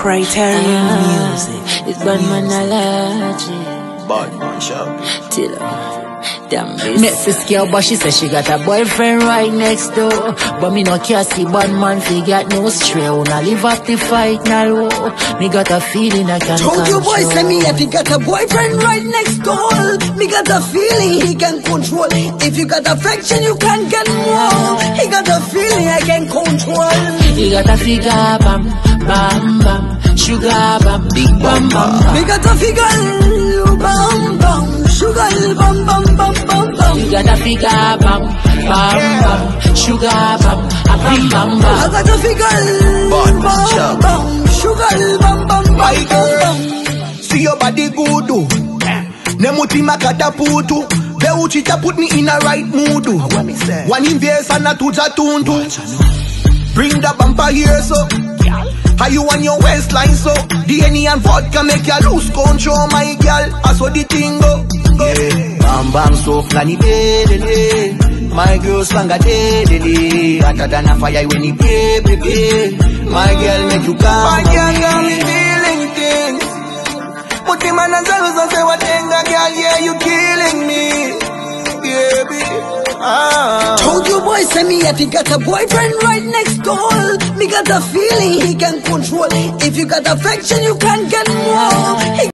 Criterion Music. It's bad man allergy. Bad man shop. Damn this. Memphis girl, but she says she got a boyfriend right next door. But me no care see bad man fi got no stray. Wanna live up the fight now low. Me got a feeling I can Told control. you boy, say me if you got a boyfriend right next door. Me got a feeling he can control. If you got affection, you can get more. He got a feeling I can control. You got a figure bam, bam, bam. Sugar bam, big bam, bam, bam. Me got a figure bam, bam. Sugar bam, bam, bam, bam, bam. You got a figure bam, bam, bam. Sugar bam, a bam, bam, bam. I got a figure bam, bam. Sugar bam, bam, bam, bam. See your body good do. Nemuti makata putu. Beuchita put me in a right mood. One inverse and a tuja tuntu. Bring the bumper here so. How you on your waistline so? DNA and vodka make you lose control, my girl. I saw the thing go. Yeah. Bam bam so flani baby. My girl sang a day. Hotter than a fire when you play, baby. My girl make you calm. My girl got me feeling things. But the man and girls don't say what thing, girl. Yeah, you killing me, baby. Told you boy, say me if you got a boyfriend right next door. Me got a feeling he can control. If you got affection, you can get more.